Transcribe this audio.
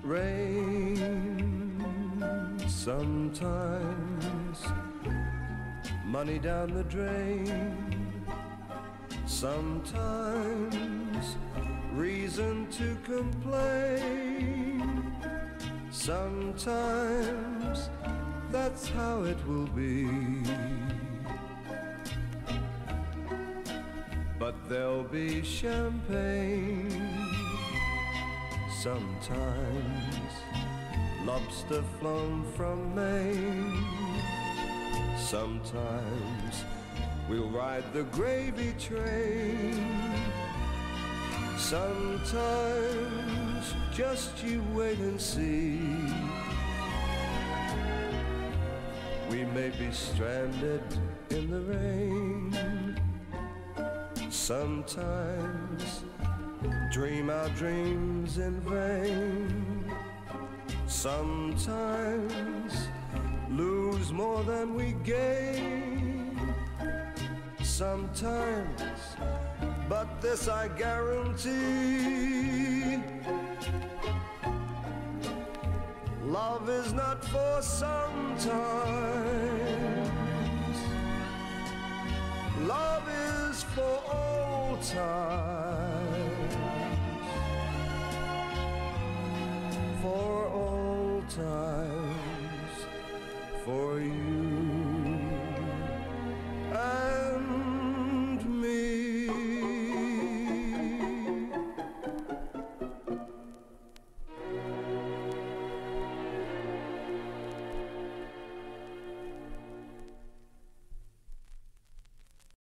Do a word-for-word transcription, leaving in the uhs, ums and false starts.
rain, sometimes money down the drain, sometimes reason to complain, sometimes that's how it will be. But there'll be champagne, sometimes lobster flown from Maine, sometimes we'll ride the gravy train, sometimes just you wait and see. We may be stranded in the rain, sometimes dream our dreams in vain, sometimes lose more than we gain, sometimes, but this I guarantee, love is not for sometimes, love is for all time.